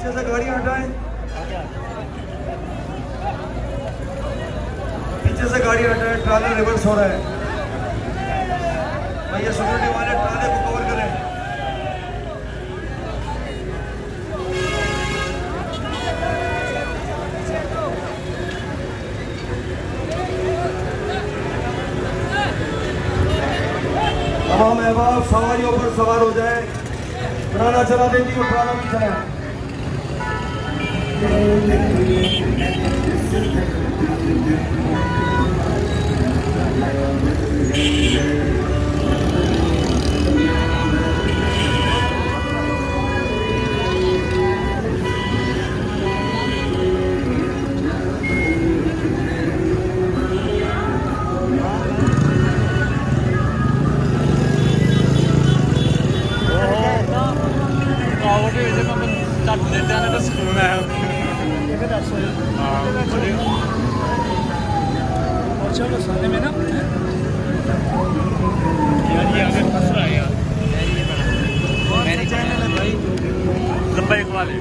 पीछे से गाड़ी हटाएं, पीछे से गाड़ी हटाएं, ट्राला रिवर्स हो रहा है। भैया सिक्योरिटी वाले ट्राले को कवर करें। तमाम अहबाब सवारियों पर सवार हो जाए, ट्राला चला देती हो, ट्राला भी चलाएं। चलो साले में ना यार ये अगर फंस रहा है यार मेरे चैनल है भाई ज़ब्बाइक वाले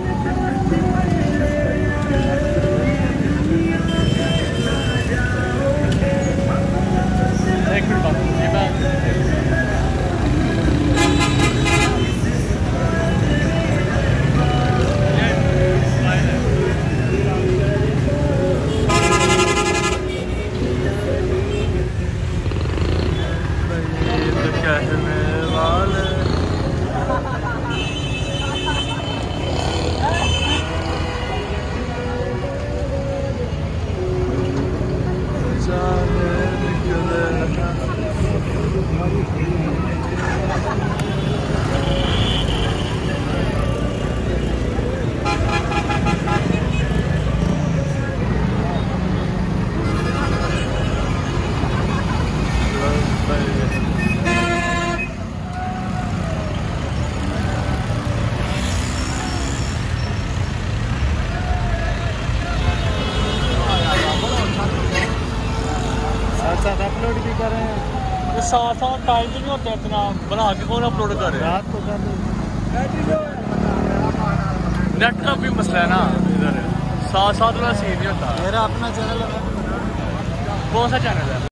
एक मिनट बात साथ अपलोड भी कर रहे हैं, तो साथ टाइम भी नहीं होता इतना बना के कौन अपलोड करे। रात को कर नेट का भी मसला है ना इधर, साथ वाला सीन नहीं होता। मेरा अपना चैनल है। कौन सा चैनल है?